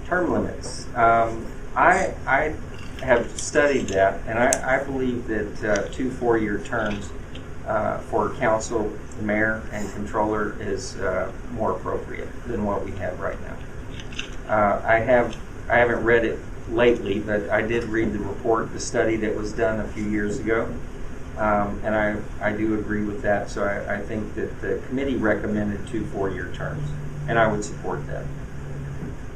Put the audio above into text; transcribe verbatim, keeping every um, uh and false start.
term limits. Um, I, I have studied that, and I, I believe that uh, two four-year terms uh, for council, mayor, and controller is uh, more appropriate than what we have right now. Uh, I have I haven't read it lately, but I did read the report, the study that was done a few years ago, um, and I I do agree with that. So I, I think that the committee recommended two four-year terms, and I would support that.